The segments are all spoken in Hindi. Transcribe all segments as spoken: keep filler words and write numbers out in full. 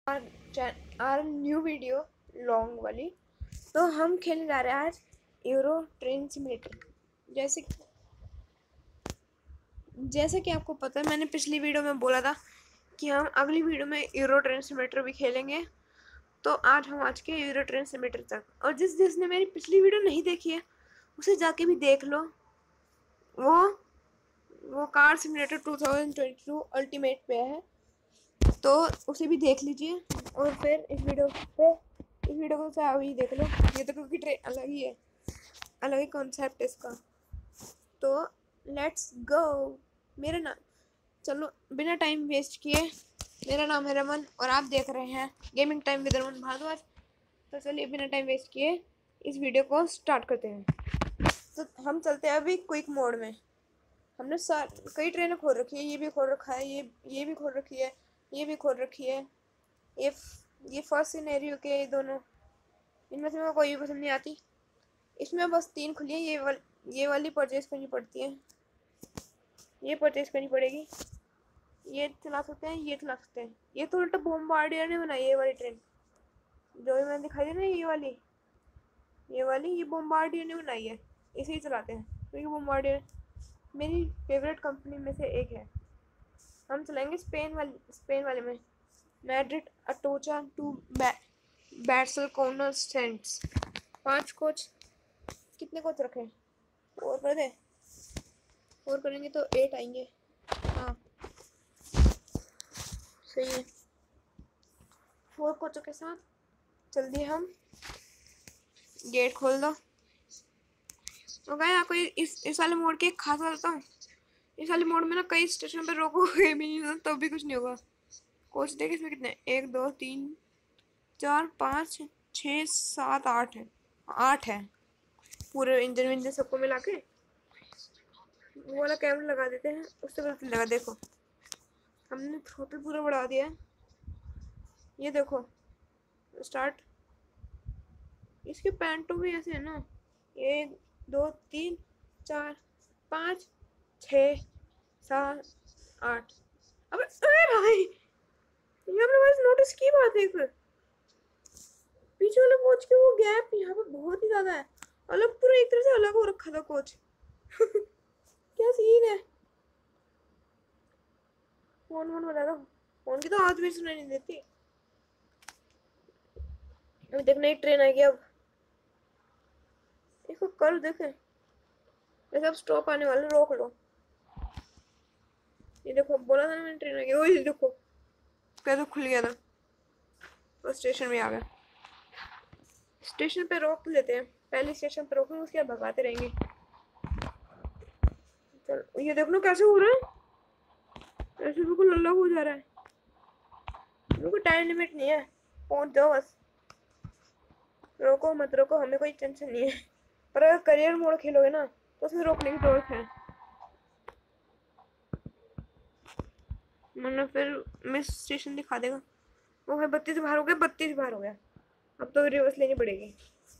आर न्यू वीडियो लॉन्ग वाली। तो हम खेलने जा रहे हैं आज यूरो ट्रेन सिमुलेटर। जैसे जैसे कि आपको पता है, मैंने पिछली वीडियो में बोला था कि हम अगली वीडियो में यूरो ट्रेन सिमुलेटर भी खेलेंगे। तो आज हम आज के यूरो ट्रेन सिमुलेटर तक, और जिस जिसने मेरी पिछली वीडियो नहीं देखी है उसे जाके भी देख लो। वो वो car simulator two thousand twenty two ultimate पे है, तो उसे भी देख लीजिए। और फिर इस वीडियो पे इस वीडियो को चाहे अभी देख लो। ये तो क्योंकि ट्रेन अलग ही है, अलग ही कॉन्सेप्ट है इसका। तो लेट्स गो। मेरा नाम चलो बिना टाइम वेस्ट किए, मेरा नाम है रमन और आप देख रहे हैं gaming time with Raman Bhardwaj. तो चलिए बिना टाइम वेस्ट किए इस वीडियो को स्टार्ट करते हैं। तो हम चलते हैं अभी क्विक मोड में। हमने सार कई ट्रेनें खोल रखी है, ये भी खोल रखा है, ये ये भी खोल रखी है, ये भी खोल रखी है। ये ये फर्स्ट सिनेरियो के ये दोनों, इनमें से मेरे को कोई भी पसंद नहीं आती। इसमें बस तीन खुली है, ये वाल, ये वाली परचेज करनी पड़ती है, ये परचेज करनी पड़ेगी। ये चला सकते हैं, ये चला सकते हैं। ये तो उल्टा बोम्बार्डियर ने बनाई है ये वाली ट्रेन, जो भी मैंने दिखाई दी ना, ये वाली ये वाली ये बोम्बार्डियर ने बनाई है। इसे ही चलाते हैं क्योंकि बोम्बार्डियर मेरी फेवरेट कंपनी में से एक है। हम चलाएंगे स्पेन वाली स्पेन वाले में मैड्रिड अटोचा टू बार्सिलोना। पांच कोच, कितने कोच रखें? और कर दे, और करेंगे तो एट आएंगे। हाँ सही है। फोर कोचों के साथ जल्दी हम गेट खोल दो। तो गाइस आपको इस इस वाले मोड के एक खास बात बताऊं, इस वाले मोड में ना कई स्टेशन पर रोकोगे भी नहीं तो भी कुछ नहीं होगा। कोच देखे इसमें कितने, एक दो तीन चार पाँच छः सात आठ है, आठ है पूरे इंजन विंजन सबको मिला के। वो वाला कैमरा लगा देते हैं, उससे पता लगा। देखो हमने थ्रोटल पूरा बढ़ा दिया है, ये देखो स्टार्ट। इसके पैंटों भी ऐसे है ना, एक दो तीन चार पाँच छः सात आठ। अबे अरे भाई, ये आपने बस नोटिस की बात है, एक पीछे वाले कोच के वो गैप यहाँ पे बहुत ही ज्यादा है, अलग पूरा एक तरह से अलग हो रखा था कोच। क्या सीन है। फोन फोन बजा दो, फोन की तो आवाज भी सुनाई नहीं देती। अभी देख नई ट्रेन आएगी, अब इसको कर देखे। जैसे अब स्टॉप आने वाले, रोक लो। ये देखो बोला था ना मैंने ट्रेन आएगी। वही देखो कैसे खुल गया था, तो स्टेशन में आ गया। स्टेशन पे रोक लेते हैं, पहले स्टेशन पे रोकेंगे, उसके बाद भगाते रहेंगे। चल ये देखो कैसे हो रहा है, ऐसे बिल्कुल अलग हो जा रहा है। बिल्कुल टाइम लिमिट नहीं है, पहुंच जाओ बस। रोको मत रोको, हमें कोई टेंशन नहीं है। पर अगर करियर मोड खेलोगे ना तो उसमें रोकने की जरूरत है, वरना फिर मिस स्टेशन दिखा देगा। वो है बत्तीस बाहर हो गया, बत्तीस बाहर हो गया। अब तो रिवर्स लेनी पड़ेगी,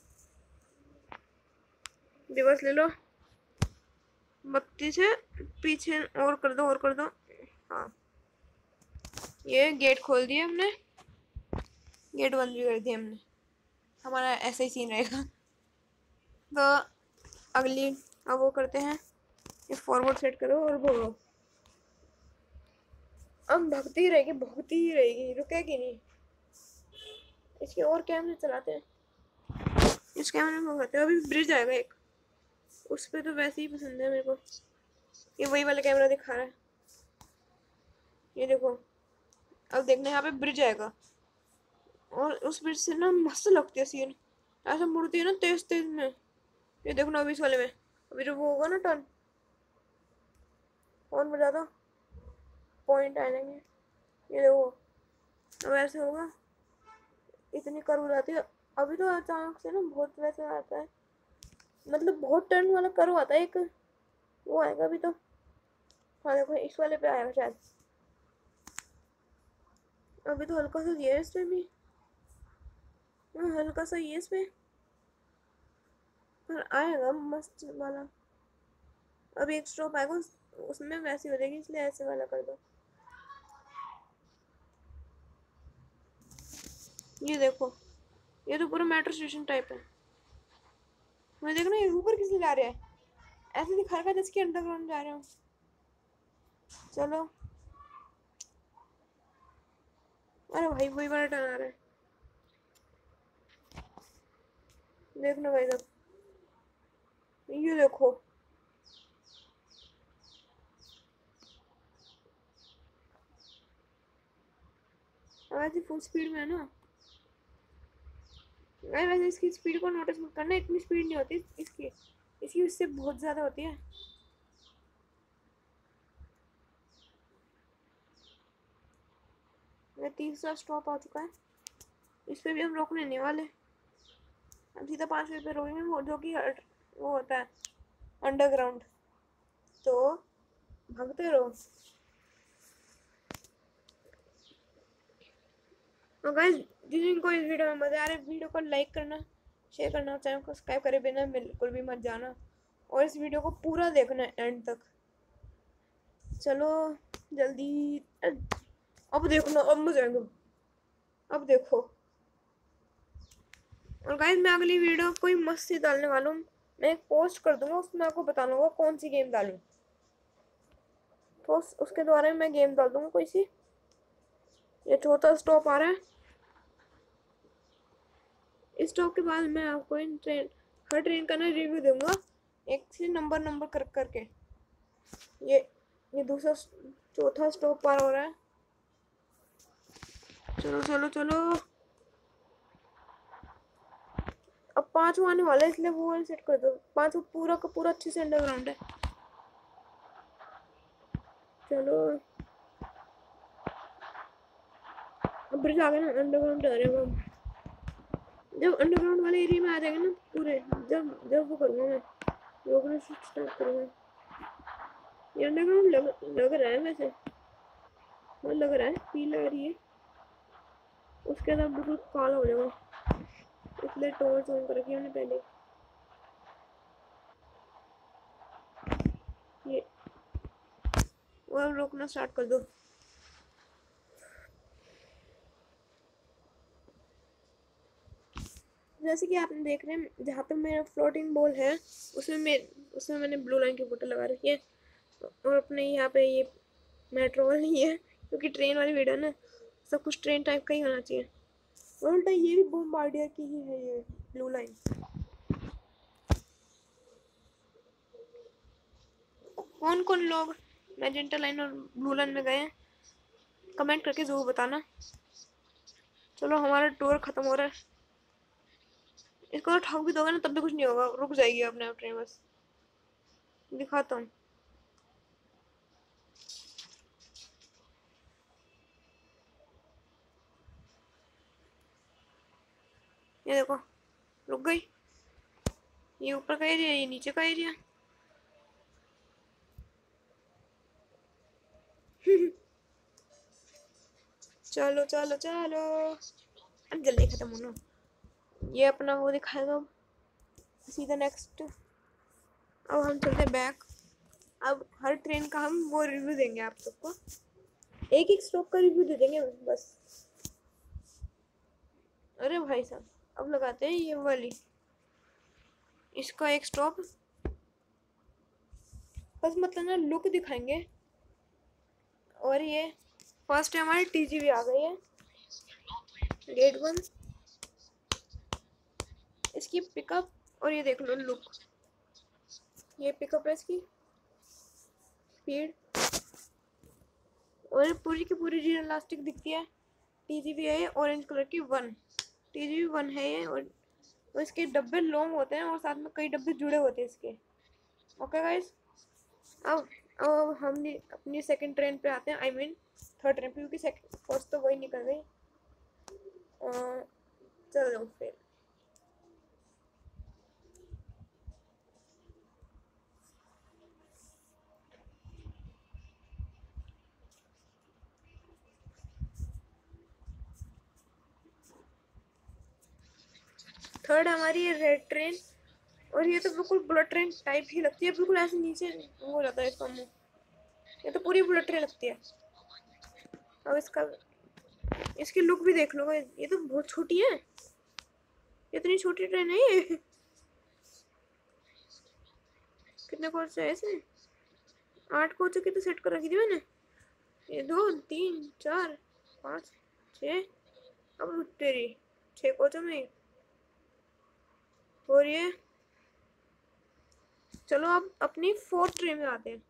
रिवर्स ले लो। बत्तीस है, पीछे और कर दो, और कर दो। हाँ ये गेट खोल दिया हमने, गेट बंद भी कर दिया हमने। हमारा ऐसा ही सीन रहेगा। तो अगली अब वो करते हैं, ये फॉरवर्ड सेट करो और भोगो। अब भगती ही रहेगी, भगती ही रहेगी, रुकेगी नहीं। इसके और कैमरे चलाते हैं, इस कैमरे में भगाते हैं। अभी ब्रिज आएगा एक, उस पर तो वैसे ही पसंद है मेरे को। ये वही वाला कैमरा दिखा रहा है, ये देखो। अब देखना यहाँ पे ब्रिज आएगा, और उस ब्रिज से ना मस्त लगती है सीन, ऐसा मुड़ती है ना तेज तेज में। ये देखो ना अभी इस वाले में, अभी जब वो होगा ना टर्न, फोन बजा दो, पॉइंट आ जाएंगे। ये देखो अब ऐसे होगा, इतनी कर्व जाती है। अभी तो अचानक से ना बहुत वैसे आता है, मतलब बहुत टर्न वाला कर्व आता है एक, वो आएगा अभी तो। हाँ देखो इस वाले पे आएगा शायद, अभी तो हल्का सा दिया है इस पे भी। हाँ हल्का सा ये इस पे, पर आएगा मस्त वाला। अब एक स्टॉप आएगा उस, उसमें वैसी हो जाएगी, इसलिए ऐसे वाला कर दो। ये देखो, ये तो पूरा मेट्रो स्टेशन टाइप है। मैं देख ना, ये ऊपर किस जा रहे हैं, ऐसे दिखा रखा जैसे कि अंडरग्राउंड जा रहे हो। चलो, अरे भाई वही बड़ा टर्न आ रहा है, देखना भाई साहब, ये देखो। वैसे फुल स्पीड में है ना, वैसे इसकी स्पीड को नोटिस मत करना, इतनी स्पीड नहीं होती इसकी, इसकी उससे बहुत ज़्यादा होती है। ये तीसरा स्टॉप आ चुका है, इस पे भी हम रोकने नहीं वाले, हम सीधा पाँच मिनट पे रोकेंगे, वो जो कि वो होता है अंडरग्राउंड। तो भागते रहो। और गाइस, जिनको इस वीडियो में मज़ा आ रहा है, वीडियो को लाइक करना, शेयर करना, चैनल को सब्सक्राइब करे बिना बिल्कुल भी मत जाना, और इस वीडियो को पूरा देखना एंड तक। चलो जल्दी, अब देखो ना, अब मजा आएगा, अब देखो। और गाइस, मैं अगली वीडियो कोई मस्त सी डालने वाला हूँ, मैं एक पोस्ट कर दूंगा, उसमें आपको बता दूंगा कौन सी गेम डालूँ, तो उसके द्वारा मैं गेम डाल दूंगा कोई सी। ये चौथा स्टॉप आ रहा है, इस स्टॉप के बाद मैं आपको इन ट्रेन हर ट्रेन का ना रिव्यू दूंगा, एक से नंबर नंबर कर करके। ये ये दूसरा चौथा स्टॉप पार हो रहा है, चलो चलो चलो, अब पांचवा आने वाला है, इसलिए वो वाला सेट कर दो, पांचवा पूरा का पूरा अच्छे से अंडरग्राउंड है। चलो, अब ब्रिज आ गए ना, अंडरग्राउंड जा रहे हैं हम। जब अंडरग्राउंड वाले एरिया में आ जाएंगे ना पूरे, जब जब वो करूँगा मैं, रोकना स्टार्ट करूँगा। ये अंडरग्राउंड लग लग रहा है वैसे, हाँ लग रहा है, पीला आ रही है, उसके बाद बिल्कुल काला हो जाएगा, इसलिए टॉर्च ऑन कर रखी हमने पहले। ये वो अब रोकना स्टार्ट कर दो। जैसे कि आपने देख रहे हैं, जहाँ पे मेरा फ्लोटिंग बॉल है, उसमें मैं उसमें मैंने ब्लू लाइन की फोटो लगा रखी है, और अपने यहाँ पे ये मेट्रो वाली है, क्योंकि ट्रेन वाली वीडियो ना, सब कुछ ट्रेन टाइप का ही होना चाहिए। उल्टा ये भी बॉम्बार्डियर की ही है, ये ब्लू लाइन। कौन कौन लोग मैजेंटा लाइन और ब्लू लाइन में गए हैं, कमेंट करके ज़रूर बताना। चलो, हमारा टूर ख़त्म हो रहा है, इसको तो ठग भी दोगे ना तब भी कुछ नहीं होगा, रुक जाएगी अपने आप ट्रेन। बस दिखाता हूँ, ये देखो रुक गई, ये ऊपर का एरिया, ये नीचे का एरिया। चलो चलो चलो, अब जल्दी खत्म होना, ये अपना वो दिखाएगा सीधा नेक्स्ट। अब हम चलते बैक, अब हर ट्रेन का हम वो रिव्यू देंगे आप सबको, एक एक स्टॉप का रिव्यू दे देंगे बस। अरे भाई साहब, अब लगाते हैं ये वाली, इसका एक स्टॉप, बस मतलब ना लुक दिखाएंगे। और ये फर्स्ट है हमारी टीजीवी आ गई है, गेट वन, इसकी पिकअप, और ये देख लो लुक, ये पिकअप है इसकी, स्पीड, और पूरी की पूरी जी इलास्टिक दिखती है। टीजीवी है ये ऑरेंज कलर की वन, टीजीवी वन है ये, और तो इसके डब्बे लॉन्ग होते हैं और साथ में कई डब्बे जुड़े होते हैं इसके। ओके गाइस, अब अब हम अपनी सेकंड ट्रेन पे आते हैं, आई मीन थर्ड ट्रेन पे, क्योंकि सेकंड फर्स्ट तो वही निकल गई। चलो फिर थर्ड हमारी ये रेड ट्रेन, और ये तो बिल्कुल बुलेट ट्रेन टाइप ही लगती है, बिल्कुल ऐसे नीचे हो जाता है इसका मुँह, ये तो पूरी बुलेट ट्रेन लगती है। अब इसका इसकी लुक भी देख लो गाइस, ये तो बहुत छोटी है। इतनी छोटी ट्रेन है ये। कितने कोच है इसमें? आठ कोचों की तो सेट कर रखी थी मैंने। ये दो तीन चार पाँच छः, अब तेरी छः कोचों में। और ये चलो अब अपनी फोर्थ ट्रेन में आते हैं।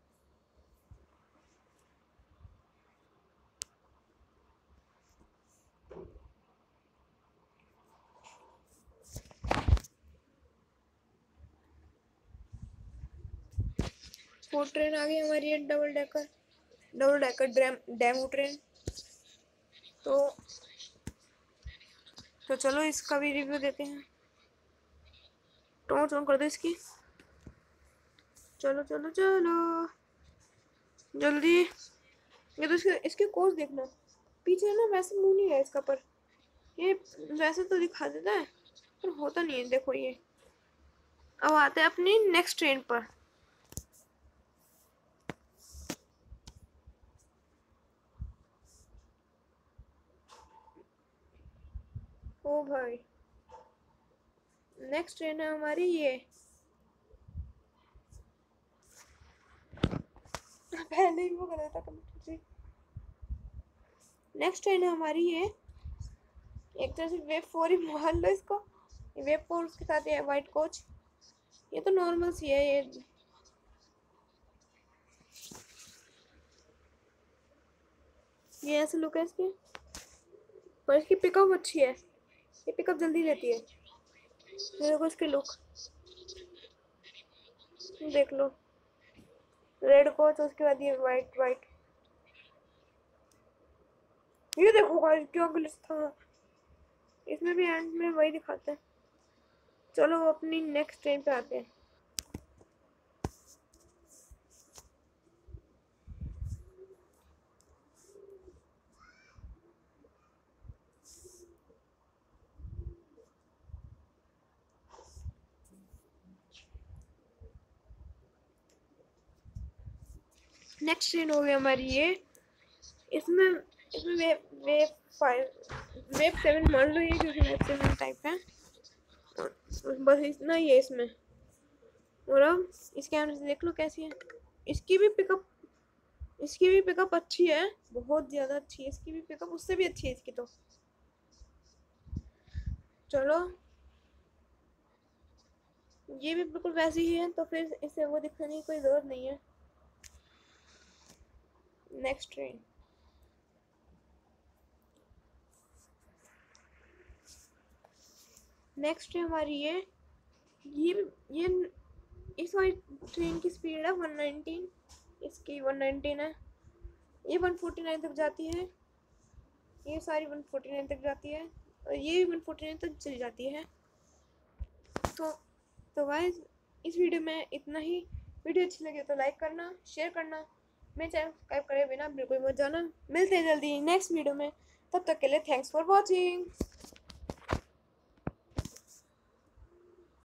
फोर्थ ट्रेन आ गई हमारी है, double decker double decker demo train. तो तो चलो इसका भी रिव्यू देते हैं। टॉर्च ऑन कर दो इसकी। चलो चलो चलो जल्दी। ये तो इसके इसके कोच देखना, पीछे ना वैसे मुंह नहीं है इसका, पर ये वैसे तो दिखा देता है पर होता नहीं है। देखो ये। अब आते हैं अपनी नेक्स्ट ट्रेन पर। ओ भाई, नेक्स्ट ट्रेन है हमारी ये। पहले ही वो कर देता कमेंट। नेक्स्ट ट्रेन है हमारी ये, एक तरह से वेब फोर ही मान लो इसको। वेब फोर उसके साथ ये वाइट कोच। ये तो नॉर्मल सी है ये। ये ऐसे लुक है इसके, पर इसकी पिकअप अच्छी है। ये पिकअप जल्दी लेती है। ये देखो इसकी लुक, देख लो। रेड कोच, उसके बाद ये वाइट वाइट। ये देखो गाइस क्या ग्लिच था। इसमें भी एंड में वही दिखाते हैं। चलो अपनी नेक्स्ट ट्रेन पे आते हैं। नेक्स्ट ट्रेन हो गई हमारी ये। इसमें इसमें web web five web seven मान लो ये, क्योंकि वेब सेवन टाइप है। बस इतना ही है इसमें। और अब इस कैमरे से देख लो कैसी है। इसकी भी पिकअप इसकी भी पिकअप अच्छी है, बहुत ज़्यादा अच्छी है। इसकी भी पिकअप उससे भी अच्छी है इसकी तो। चलो ये भी बिल्कुल वैसी ही है, तो फिर इसे वो दिखाने की कोई ज़रूरत नहीं है। नेक्स्ट ट्रेन नेक्स्ट ट्रेन हमारी ये ये ये इस वाली ट्रेन की स्पीड है वन नाइनटीन। इसकी वन नाइनटीन है। ये वन फोर्टी नाइन तक जाती है। ये सारी वन फोर्टी नाइन तक जाती है और ये भी वन फोर्टी नाइन तक चली जाती है। तो तो गाइस इस वीडियो में इतना ही। वीडियो अच्छी लगे तो लाइक करना, शेयर करना, मेरे चैनल सब्सक्राइब करे बिना बिल्कुल मत जाना। मिलते हैं जल्दी नेक्स्ट वीडियो में, तब तक के लिए थैंक्स फॉर वॉचिंग।